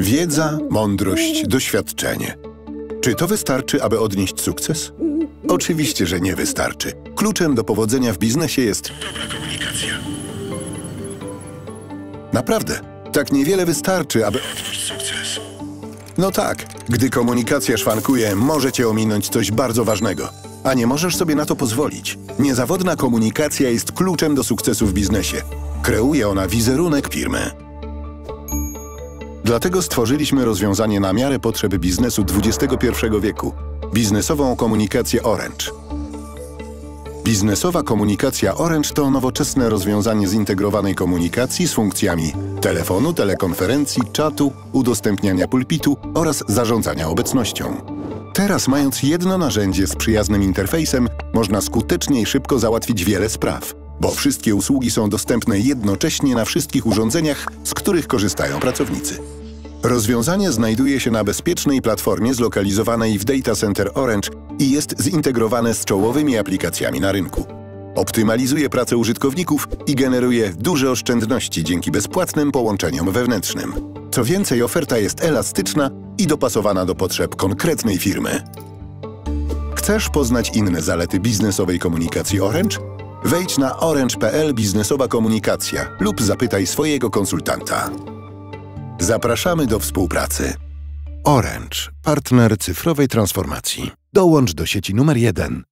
Wiedza, mądrość, doświadczenie. Czy to wystarczy, aby odnieść sukces? Oczywiście, że nie wystarczy. Kluczem do powodzenia w biznesie jest dobra komunikacja. Naprawdę, tak niewiele wystarczy, aby odnieść sukces. No tak, gdy komunikacja szwankuje, może cię ominąć coś bardzo ważnego. A nie możesz sobie na to pozwolić. Niezawodna komunikacja jest kluczem do sukcesu w biznesie. Kreuje ona wizerunek firmy. Dlatego stworzyliśmy rozwiązanie na miarę potrzeb biznesu XXI wieku. Biznesową komunikację Orange. Biznesowa komunikacja Orange to nowoczesne rozwiązanie zintegrowanej komunikacji z funkcjami telefonu, telekonferencji, czatu, udostępniania pulpitu oraz zarządzania obecnością. Teraz, mając jedno narzędzie z przyjaznym interfejsem, można skutecznie i szybko załatwić wiele spraw, bo wszystkie usługi są dostępne jednocześnie na wszystkich urządzeniach, z których korzystają pracownicy. Rozwiązanie znajduje się na bezpiecznej platformie zlokalizowanej w Data Center Orange i jest zintegrowane z czołowymi aplikacjami na rynku. Optymalizuje pracę użytkowników i generuje duże oszczędności dzięki bezpłatnym połączeniom wewnętrznym. Co więcej, oferta jest elastyczna i dopasowana do potrzeb konkretnej firmy. Chcesz poznać inne zalety biznesowej komunikacji Orange? Wejdź na orange.pl biznesowa komunikacja lub zapytaj swojego konsultanta. Zapraszamy do współpracy. Orange, partner cyfrowej transformacji. Dołącz do sieci numer 1.